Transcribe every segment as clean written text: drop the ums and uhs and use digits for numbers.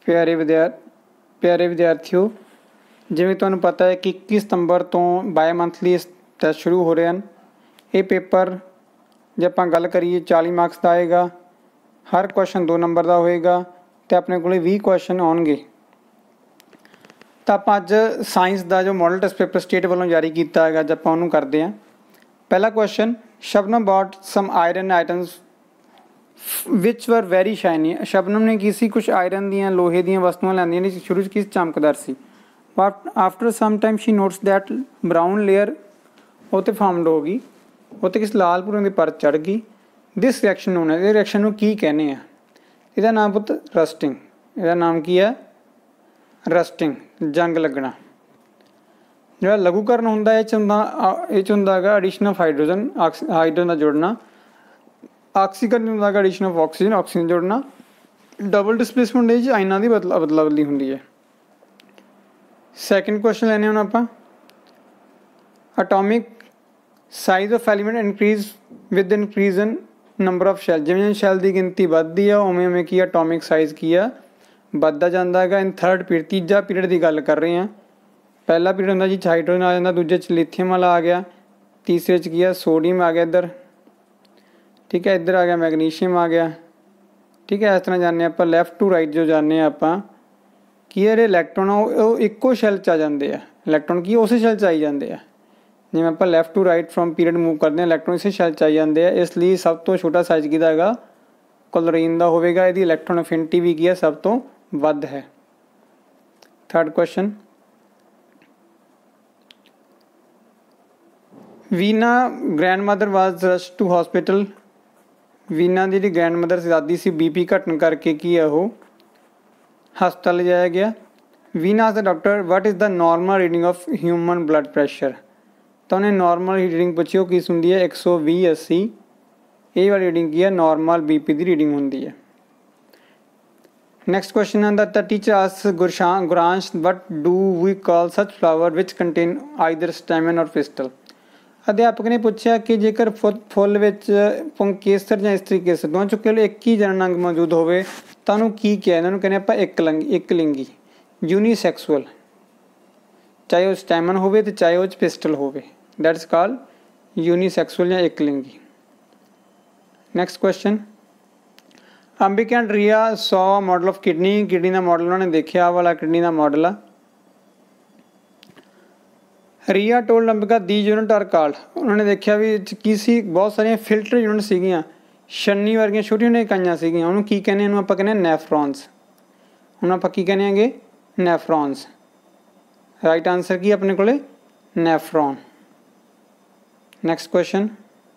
प्यारे विद्यार्थियों, जिवें तुहानूं पता है कि 21 सितंबर तो बाय मंथली टैस्ट शुरू हो रहे हैं। ये पेपर जे आपां गल करिए 40 मार्क्स का आएगा। हर क्वेश्चन 2 नंबर का होएगा तो अपने को 20 क्वेश्चन आउणगे। तो आप अज साइंस का जो मॉडल टेस्ट पेपर स्टेट वालों जारी किया है, अज आप उन्होंने करते हैं। पहला question, Shabnam bought some iron items which were very shiny. Shabnam ने की सी कुछ आयरन दियाँ लोहे दियाँ वस्तुएं लैंदियां ने, शुरू की चमकदार सी, but after some time she notes that brown layer उत्ते फॉर्मड हो गई, उत्ते किस लाल भूरे की परत चढ़ गई। दिस रिएक्शन नोन है, इस रिएक्शन की कहने हैं? इसका नाम पुत रस्टिंग। इसका नाम की है? रस्टिंग, जंग लगना। जो लघुकरण होंगे ये होंगे एडिशन ऑफ हाइड्रोजन, हाइड्रोजन का जुड़ना। ऑक्सीकरण होंगे एडिशन ऑफ ऑक्सीजन, ऑक्सीजन जुड़ना। डबल डिसप्लेसमेंट ये आइना की अदला बदली होंगी है। सैकेंड क्वेश्चन लेने हम आप, atomic size of element increase with increase in number of shell. जिवें शैल की गिनती बढ़ती है उवें उवें की एटॉमिक साइज की है बढ़ता जाता है। इन थर्ड पीरियड, तीजा पीरियड की गल कर रहे हैं। पहला पीरियड होंगे जी हाइड्रोजन आ जाता, दूजे च लिथियम वाला आ गया, तीसरे च की है सोडियम आ गया इधर, ठीक है, इधर आ गया मैगनीशियम आ गया, ठीक है। इस तरह जाने आप लैफ्ट टू राइट जो जाने आप कि ये इलैक्ट्रॉन इक्को शैल च आ जाते हैं। इलैक्ट्रॉन की उस शैल च आई जाते हैं। जिवें आप left to right from period move करते हैं, इलैक्ट्रॉन इस शैल च आई जाते हैं। इसलिए सब तो छोटा साइज किहदा हैगा? क्लोरीन का होगा। यदि इलैक्ट्रॉन अफिनिटी भी की है सब तो वध है। Third question, Veena grandmother was rush to hospital. Veena की जी ग्रैंड मदर दादी सी बीपी घटन करके की है वो हस्पताल ले जाया गया। Veena asked the doctor what is the normal reading of human blood pressure. तो उन्हें नॉर्मल रीडिंग पूछी वो किस होंगी है? 120/80। ये वाली रीडिंग की है नॉर्मल बीपी की रीडिंग होंगी है। नैक्सट क्वेश्चन है the teacher asked Guransh what do we call such flower which contain either stamen or pistil. अध्यापक ने पूछा कि जेकर फुल विच पुंकेसर या स्त्री केसर दोनों चुके एक ही जनन अंग मौजूद होवे तो उन्होंने की क्या? इन्होंने कहने आप एक लिंगी, यूनीसैक्सुअल, चाहे वो स्टैमन होवे तो चाहे वो पिस्टल होवे, दैट्स कॉल्ड यूनीसैक्सुअल या एक लिंगी। Next question, Ambika and Riya saw model of kidney. Kidney का मॉडल उन्होंने देखा, वाला किडनी का मॉडल आ। Riya told Ambika the unit are called. उन्होंने देखा भी की सी बहुत सारिया फिल्टर यूनिट सीगियां, छन्नी वर्गियां छोटी छोटी इकाइयां सीगियां। उन्होंने की कहने? आप कहने नैफ्रॉन्स। हूँ आप की कहने हैं? नैफ्रॉन्स। राइट आंसर की अपने को nephron. Next question,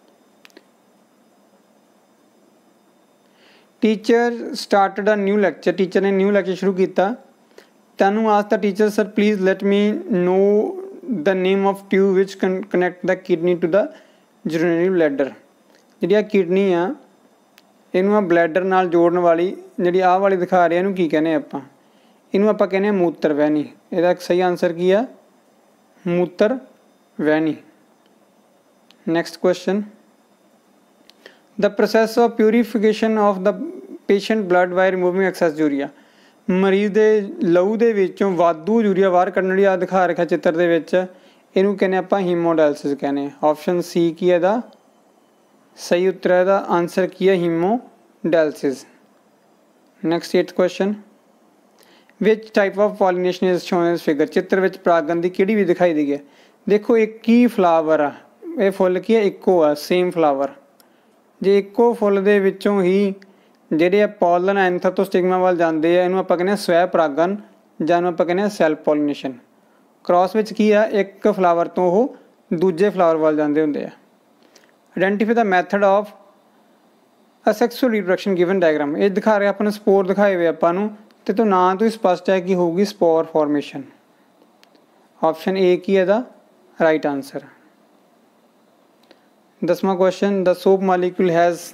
teacher started a new lecture. Teacher ने न्यू लैक्चर शुरू किया। तैनू ask the teacher sir please let me know the name of tube which connect the kidney to the urinary bladder. जी kidney आ इनू bladder नाल जोड़न वाली जी आह वाली दिखा रहे हैं, की कहने आप? इनू आप कहने मूत्र वहनी। इसका सही आंसर की है? मूत्र वहनी। Next question, the process of purification of the patient blood by removing excess urea. मरीज के लहू के विचों वाधू यूरिया बाहर कढ़न लई आ दिखा रखा चित्र के विच, इनू कहने आप हीमोडायलिसिस कहने। ऑप्शन सी की है सही उत्तर है। इसका आंसर की है haemodialysis. Next 8th question, which type of pollination is shown इस फिगर। चित्र में परागन की किहड़ी भी दिखाई दी है? देखो एक ही फ्लावर आ, ये फुल की है इक्को आ, सेम फ्लावर। जे इक्को फुल दे विचों ही ਜਿਹੜੇ पॉलन एंथर तो स्टिगमा वाल जाते हैं, इनू आप कहने स्वै परागन जां आप कहने सैल्फ पॉलीनेशन। क्रॉस विच की है एक फ्लावर तो वो दूजे फ्लावर वाल जाते होंगे। Identify the method of asexual reproduction given diagram. ये दिखा रहे अपने स्पोर दिखाए हुए आपू तो ना तो ही स्पष्ट है कि होगी स्पोर फॉर्मेशन। ऑप्शन ए की है राइट आंसर। 10वां question, the soap molecule has.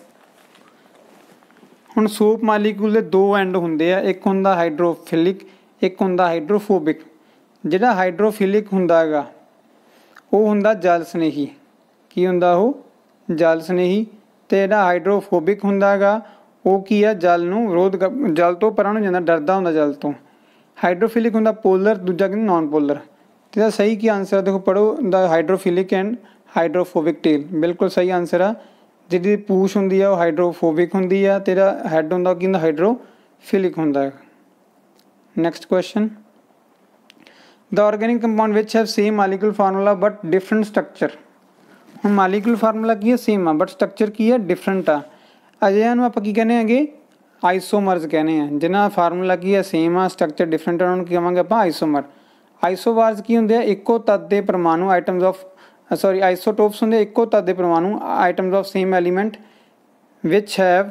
हुण सोप मालीक्यूल के 2 एंड होंगे आ, एक होंदा हाइड्रोफिलिक, एक होंदा हाइड्रोफोबिक। जिहड़ा हाइड्रोफिलिक हुंदा हैगा वो हुंदा जल स्नेही। की हुंदा वो? जल स्नेही। ते जिहड़ा हाइड्रोफोबिक हुंदा हैगा ਉਹ ਕੀ ਹੈ, ਜਲ ਨੂੰ ਵਿਰੋਧ ਜਲ ਤੋਂ ਪਰਾਂ ਨੂੰ ਜਾਂਦਾ, ਡਰਦਾ ਹੁੰਦਾ ਜਲ ਤੋਂ। ਹਾਈਡਰੋਫਿਲਿਕ ਹੁੰਦਾ ਪੋਲਰ, ਦੂਜਾ ਕਹਿੰਦੇ ਨॉन ਪੋਲਰ। ਤੇ ਇਹਦਾ ਸਹੀ ਕੀ ਆਂਸਰ, ਦੇਖੋ ਪੜ੍ਹੋ, ਦਾ ਹਾਈਡਰੋਫਿਲਿਕ ਐਂਡ ਹਾਈਡਰੋਫੋबिक ਟੇਲ, ਬਿਲਕੁਲ ਸਹੀ ਆਂਸਰ ਆ। ਜਿਹਦੀ ਪੂਛ ਹੁੰਦੀ ਆ ਉਹ ਹਾਈਡਰੋਫੋबिक ਹੁੰਦੀ ਆ, ਤੇ ਜਿਹੜਾ ਹੈਡ ਹੁੰਦਾ ਉਹ ਕੀ ਹੁੰਦਾ, ਹਾਈਡਰੋਫਿਲਿਕ ਹੁੰਦਾ ਹੈ। Next question, the organic compound which have same molecule formula but different structure. ਹੁਣ ਮਾਲੀਕੂਲ ਫਾਰਮੂਲਾ ਕੀ ਹੈ, ਸੇਮ ਆ, ਬਟ ਸਟਰਕਚਰ ਕੀ ਹੈ, ਡਿਫਰੈਂਟ ਆ। ਅਜਿਹਿਆਂ ਨੂੰ ਆਪਾਂ ਕੀ ਕਹਿੰਦੇ ਹੈਗੇ, ਆਈਸੋਮਰਸ ਕਹਿੰਦੇ ਆ। ਜਿਹਨਾਂ ਫਾਰਮੂਲਾ ਕੀ ਹੈ, ਸੇਮ ਆ, ਸਟਰਕਚਰ ਡਿਫਰੈਂਟ ਆ, ਉਹਨਾਂ ਨੂੰ ਕੀ ਕਹਾਂਗੇ ਆਪਾਂ, ਆਈਸੋਮਰ। ਆਈਸੋਬਾਰਸ ਕੀ ਹੁੰਦੇ ਆ, ਇੱਕੋ ਤੱਤ ਦੇ ਪਰਮਾਣੂ, ਆਈਟਮਸ ਆਫ ਸੌਰੀ ਆਈਸੋਟੋਪਸ ਹੁੰਦੇ ਇੱਕੋ ਤੱਤ ਦੇ ਪਰਮਾਣੂ, atoms of same element which have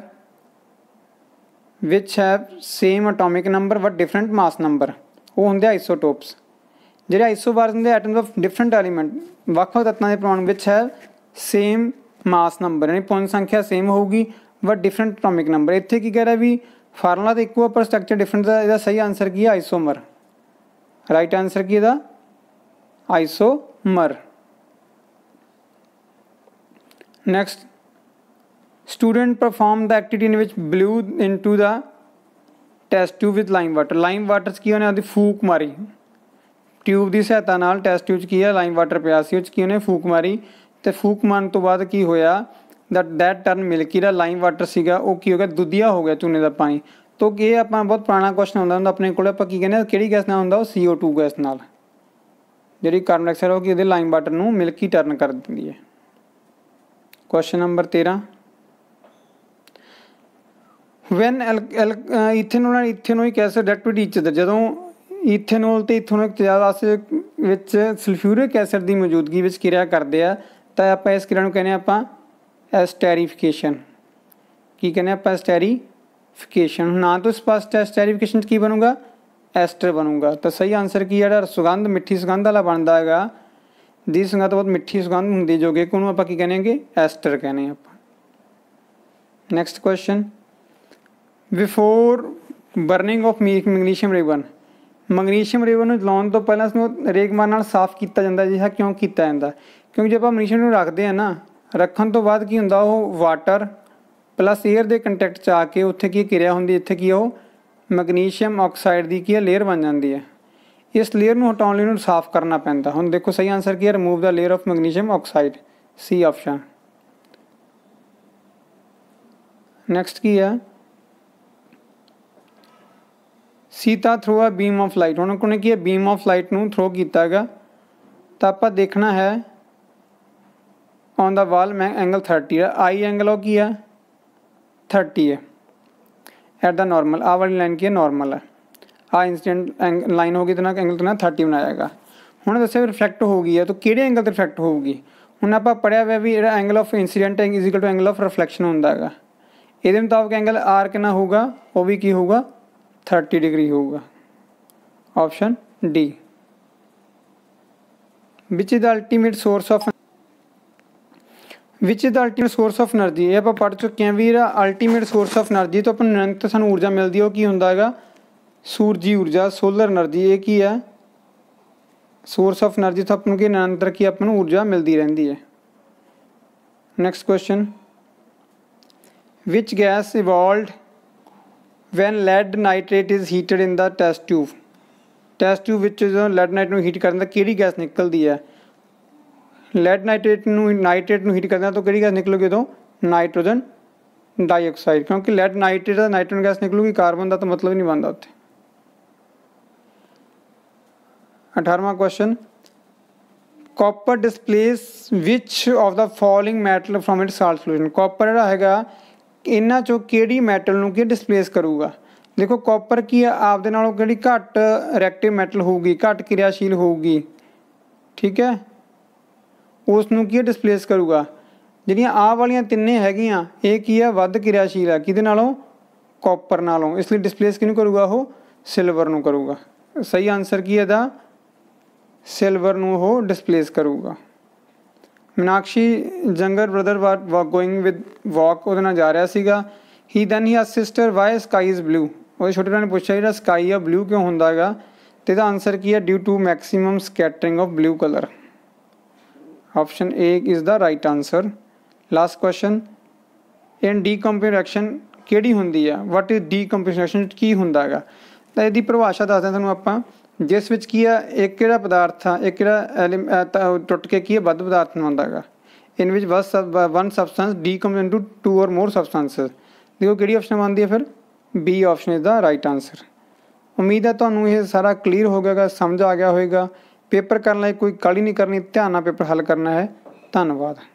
same atomic number but different mass number, ਉਹ ਹੁੰਦੇ ਆਈਸੋਟੋਪਸ। ਜਿਹੜੇ ਆਈਸੋਬਾਰਸ ਹੁੰਦੇ ਆਈਟਮਸ ਆਫ ਡਿਫਰੈਂਟ ਐਲੀਮੈਂਟ, ਵੱਖ-ਵੱਖ ਤੱਤਾਂ ਦੇ ਪਰਮਾਣੂ ਵਿੱਚ ਹੈ ਸੇਮ ਮਾਸ ਨੰਬਰ, ਯਾਨੀ ਪੁੰਜ ਸੰਖਿਆ ਸੇਮ ਹੋਊਗੀ ਬਟ ਡਿਫਰੈਂਟ ਅਟੋਮਿਕ ਨੰਬਰ। ਇੱਥੇ ਕੀ ਕਹਿ ਰਿਹਾ ਵੀ ਫਾਰਮੂਲਾ ਤਾਂ ਇੱਕੋ ਪਰ ਸਟਰਕਚਰ ਡਿਫਰੈਂਟ ਦਾ, ਇਹਦਾ ਸਹੀ ਆਂਸਰ ਕੀ ਹੈ, ਆਈਸੋਮਰ। ਰਾਈਟ ਆਂਸਰ ਕੀ ਇਹਦਾ, isomer. Next, student perform the activity in which blew into the test tube with lime water. Lime water 'ਚ ਕੀ ਉਹਨੇ ਆਪਦੀ ਫੂਕ ਮਾਰੀ, ਟਿਊਬ ਦੀ ਸਹਾਇਤਾ ਨਾਲ ਟੈਸਟ ਟਿਊਬ 'ਚ ਕੀ ਹੈ, ਲਾਈਮ ਵਾਟਰ ਪਿਆ ਸੀ, ਉਹ 'ਚ ਕੀ ਉਹਨੇ ਫੂਕ ਮਾਰੀ, ਤੇ ਫੂਕ ਮਾਰਨ ਤੋਂ ਬਾਅਦ ਕੀ ਹੋਇਆ, that turn milky, the lime water ਸੀਗਾ ਉਹ ਕੀ ਹੋ ਗਿਆ, ਦੁੱਧੀਆ ਹੋ ਗਿਆ, ਚੂਨੇ ਦਾ ਪਾਣੀ। ਤੋਂ ਇਹ ਆਪਾਂ ਬਹੁਤ ਪੁਰਾਣਾ ਕੁਐਸਚਨ ਹੁੰਦਾ ਆਪਣੇ ਕੋਲ, ਆਪਾਂ ਕੀ ਕਹਿੰਦੇ ਹਾਂ, ਕਿਹੜੀ ਗੈਸ ਨਾਲ ਹੁੰਦਾ, ਉਹ CO2 ਗੈਸ ਨਾਲ, ਜਿਹੜੀ ਕਾਰਬਨ ਡਾਈਆਕਸਾਈਡ ਉਹ ਕੀ ਉਹਦੇ ਲਾਈਮ ਵਾਟਰ ਨੂੰ ਮਿਲਕੀ ਟਰਨ ਕਰ ਦਿੰਦੀ ਹੈ। Question number 13, when ethanol and ethanoic acid react with each other. ਜਦੋਂ ਇਥੇਨੋਲ ਤੇ ਇਥੇਨੋਇਕ ਐਸਿਡ ਵਿੱਚ ਸਲਫਿਊਰਿਕ ਐਸਿਡ ਦੀ ਮੌਜੂਦਗੀ ਵਿੱਚ ਕਿਰਿਆ ਕਰਦੇ ਆ, ਤਾਂ ਆਪਾਂ ਇਸ ਕਿਰਿਆ ਨੂੰ ਕਹਿੰਦੇ ਆਪਾਂ ਐਸਟੈਰੀਫਿਕੇਸ਼ਨ। ਕੀ ਕਹਿੰਦੇ ਆਪਾਂ, ਐਸਟੈਰੀਫਿਕੇਸ਼ਨ। ਨਾਂ ਤੋਂ ਸਪਸ਼ਟ ਹੈ, ਐਸਟੈਰੀਫਿਕੇਸ਼ਨ 'ਚ ਕੀ ਬਣੂਗਾ, ਐਸਟਰ ਬਣੂਗਾ। ਤਾਂ ਸਹੀ ਆਂਸਰ ਕੀ ਹੈ, ਜਿਹੜਾ ਸੁਗੰਧ ਮਿੱਠੀ ਸੁਗੰਧ ਵਾਲਾ ਬਣਦਾ ਹੈਗਾ, ਜਿਹਦੀ ਸੁਗੰਧ ਬਹੁਤ ਮਿੱਠੀ ਸੁਗੰਧ ਹੁੰਦੀ ਜੋ ਕਿ ਉਹਨੂੰ ਆਪਾਂ ਕੀ ਕਹਿੰਦੇ ਹੈਗੇ, ਐਸਟਰ ਕਹਿੰਦੇ ਆਪਾਂ। Next question, before burning of magnesium ribbon. Magnesium ribbon ਨੂੰ ਜਲਾਉਣ ਤੋਂ ਪਹਿਲਾਂ ਉਸਨੂੰ ਰੇਗਮਾਰ ਨਾਲ ਸਾਫ਼ ਕੀਤਾ ਜਾਂਦਾ। ਅਜਿਹਾ ਕਿਉਂ ਕੀਤਾ ਜਾਂਦਾ, ਕਿਉਂਕਿ ਜੇ ਆਪਾਂ ਮੈਗਨੀਸ਼ੀਅਮ ਨੂੰ ਰੱਖਦੇ ਹਾਂ ਨਾ, ਰੱਖਣ ਤੋਂ ਬਾਅਦ ਕੀ ਹੁੰਦਾ, ਉਹ ਵਾਟਰ ਪਲੱਸ ਏਅਰ ਦੇ ਕੰਟੈਕਟ 'ਚ ਆ ਕੇ ਉੱਥੇ ਕੀ ਕਿਰਿਆ ਹੁੰਦੀ, ਇੱਥੇ ਕੀ ਉਹ ਮੈਗਨੀਸ਼ੀਅਮ ਆਕਸਾਈਡ ਦੀ ਕੀ ਹੈ, ਲੇਅਰ ਬਣ ਜਾਂਦੀ ਹੈ। ਇਸ ਲੇਅਰ ਨੂੰ ਹਟਾਉਣ ਲਈ ਉਹਨੂੰ ਸਾਫ਼ ਕਰਨਾ ਪੈਂਦਾ। ਹੁਣ ਦੇਖੋ ਸਹੀ ਆਂਸਰ ਕੀ ਹੈ, remove the layer of magnesium oxide, C option. Next ਕੀ ਹੈ, ਸੀਤਾ ਥਰੋ ਆ ਬੀਮ ਆਫ ਲਾਈਟ। ਹੁਣ ਉਹਨੇ ਕੀ ਹੈ, ਬੀਮ ਆਫ ਲਾਈਟ ਨੂੰ ਥਰੋ ਕੀਤਾ ਹੈਗਾ, ਤਾਂ ਆਪਾਂ ਦੇਖਣਾ ਹੈ ਔਨ ਦਾ ਵਾਲ ਐਂਗਲ 30 ਹੈ, ਆਈ ਐਂਗਲ ਉਹ ਕੀ ਹੈ 30 ਹੈ ਐਟ ਦਾ ਨॉर्मल। ਆਹ ਵਾਲੀ ਲਾਈਨ ਕੀ ਹੈ, ਨॉर्मल ਹੈ। ਆਹ ਇੰਸੀਡੈਂਟ ਲਾਈਨ ਹੋਗੀ ਤਾਂ ਨਾ ਐਂਗਲ ਤੋਂ ਨਾ 30 ਬਣਾਇਆ ਹੈਗਾ। ਹੁਣ ਦੱਸਿਆ ਰਿਫਲੈਕਟ ਹੋ ਗਈ ਹੈ, ਤਾਂ ਕਿਹੜੇ ਐਂਗਲ 'ਤੇ ਰਿਫਲੈਕਟ ਹੋਊਗੀ। ਹੁਣ ਆਪਾਂ ਪੜ੍ਹਿਆ ਹੋਇਆ ਵੀ ਜਿਹੜਾ angle of incident is equal to angle of reflection ਹੁੰਦਾ ਹੈਗਾ। ਇਹਦੇ ਮੁਤਾਬਕ ਐਂਗਲ ਆਰ ਕਿੰਨਾ ਹੋਊਗਾ, ਉਹ ਵੀ ਕੀ ਹੋਊਗਾ 30 ਡਿਗਰੀ ਹੋਊਗਾ। Option D. Which is the ultimate source of energy. ਇਹ ਆਪਾਂ ਪੜ੍ਹ ਚੁੱਕੇ ਹਾਂ ਵੀ ਇਹਦਾ ਅਲਟੀਮੇਟ ਸੋਰਸ ਆਫ ਐਨਰਜੀ ਤੋਂ ਆਪਾਂ ਨੂੰ ਨਿਰੰਤਰ ਸਾਨੂੰ ਊਰਜਾ ਮਿਲਦੀ ਹੈ, ਉਹ ਕੀ ਹੁੰਦਾ ਹੈਗਾ, ਸੂਰਜੀ ਊਰਜਾ, ਸੋਲਰ ਐਨਰਜੀ। ਇਹ ਕੀ ਹੈ, ਸੋਰਸ ਆਫ ਐਨਰਜੀ ਤੋਂ ਆਪਾਂ ਨੂੰ ਕੀ ਨਿਰੰਤਰ ਕੀ ਆਪਾਂ ਨੂੰ ਊਰਜਾ ਮਿਲਦੀ ਰਹਿੰਦੀ ਹੈ। Next question, which gas evolved when lead nitrate is heated in the test tube. Test tube ਵਿੱਚ ਜਦੋਂ ਲੈਡ ਨਾਈਟ ਨੂੰ ਹੀਟ ਕਰਨ ਦਾ ਕਿਹੜੀ ਗੈਸ ਨਿਕਲਦੀ ਹੈ। ਲੈਡ ਨਾਈਟ੍ਰੇਟ ਨੂੰ ਹੀਟ ਕਰਨਾ ਤਾਂ ਕਿਹੜੀ ਗੈਸ ਨਿਕਲੂਗੀ, ਉਦੋਂ ਨਾਈਟ੍ਰੋਜਨ ਡਾਈਆਕਸਾਈਡ, ਕਿਉਂਕਿ ਲੈਡ ਨਾਈਟ੍ਰੇਟ ਦਾ ਨਾਈਟ੍ਰੋਜਨ ਗੈਸ ਨਿਕਲੂਗੀ, ਕਾਰਬਨ ਦਾ ਤਾਂ ਮਤਲਬ ਨਹੀਂ ਬਣਦਾ ਉੱਥੇ। 18ਵਾਂ question, copper displace which of the following metal from its salt solution. Copper ਜਿਹੜਾ ਹੈਗਾ ਇਹਨਾਂ 'ਚੋਂ ਕਿਹੜੀ ਮੈਟਲ ਨੂੰ ਕੀ ਡਿਸਪਲੇਸ ਕਰੂਗਾ। ਦੇਖੋ ਕਾਪਰ ਕੀ ਆ, ਆਪਦੇ ਨਾਲੋਂ ਕਿਹੜੀ ਘੱਟ ਰਿਐਕਟਿਵ ਮੈਟਲ ਹੋਊਗੀ, ਘੱਟ ਕਿਰਿਆਸ਼ੀਲ ਹੋਊਗੀ, ਠੀਕ ਹੈ, ਉਸ ਨੂੰ ਕੀ ਡਿਸਪਲੇਸ ਕਰੂਗਾ। ਜਿਹੜੀਆਂ ਆਹ ਵਾਲੀਆਂ ਤਿੰਨੇ ਹੈਗੀਆਂ ਇਹ ਕੀ ਆ, ਵੱਧ ਕਿਰਿਆਸ਼ੀਲ ਆ ਕਿਹਦੇ ਨਾਲੋਂ, ਕਾਪਰ ਨਾਲੋਂ, ਇਸ ਲਈ ਡਿਸਪਲੇਸ ਕਿਹਨੂੰ ਕਰੂਗਾ, ਉਹ ਸਿਲਵਰ ਨੂੰ ਕਰੂਗਾ। ਸਹੀ ਆਂਸਰ ਕੀ ਹੈ ਇਹਦਾ, ਸਿਲਵਰ ਨੂੰ ਉਹ ਡਿਸਪਲੇਸ ਕਰੂਗਾ। Meenakshi younger brother was going with walk, ਉਹਦੇ ਨਾਲ ਜਾ ਰਿਹਾ ਸੀਗਾ। He then he sister why sky is blue. ਉਹਦੇ ਛੋਟੇ ਭਰਾ ਨੇ ਪੁੱਛਿਆ ਜਿਹੜਾ ਸਕਾਈ ਆ ਬਲੂ ਕਿਉਂ ਹੁੰਦਾ ਹੈਗਾ, ਅਤੇ ਇਹਦਾ ਆਂਸਰ ਕੀ ਹੈ, due to maximum scattering of blue colour. Option A is the right answer. Last question, in decomposition reaction ਕਿਹੜੀ ਹੁੰਦੀ ਆ, ਵਟ ਇਜ਼ ਡੀਕੰਪੋਜੀਸ਼ਨ ਕੀ ਹੁੰਦਾ ਹੈਗਾ। ਤਾਂ ਇਹਦੀ ਪਰਿਭਾਸ਼ਾ ਦੱਸਦੇ ਤੁਹਾਨੂੰ ਆਪਾਂ, ਜਿਸ ਵਿੱਚ ਕੀ ਆ ਇੱਕ ਕਿਹੜਾ ਪਦਾਰਥ ਆ, ਇੱਕ ਕਿਹੜਾ ਟੁੱਟ ਕੇ ਕੀ ਆ ਵੱਧ ਪਦਾਰਥ ਬਣਾਉਂਦਾ ਹੈਗਾ। ਇਨ ਵਿੱਚ ਵਨ ਸਬਸਟੈਂਸ ਡੀਕੰਪੋਜ਼ ਇਨਟੂ 2 ਔਰ ਮੋਰ ਸਬਸਟੈਂਸਸ। ਦੇਖੋ ਕਿਹੜੀ ਆਪਸ਼ਨ ਬਣਦੀ ਹੈ ਫਿਰ, B option is the right answer. ਉਮੀਦ ਹੈ ਤੁਹਾਨੂੰ ਇਹ ਸਾਰਾ ਕਲੀਅਰ ਹੋ ਗਿਆ, ਸਮਝ ਆ ਗਿਆ ਹੋਵੇਗਾ। ਪੇਪਰ ਕਰਨ ਲਈ ਕੋਈ ਕਾਹਲੀ ਨਹੀਂ ਕਰਨੀ, ਧਿਆਨ ਨਾਲ ਪੇਪਰ ਹੱਲ ਕਰਨਾ ਹੈ। ਧੰਨਵਾਦ।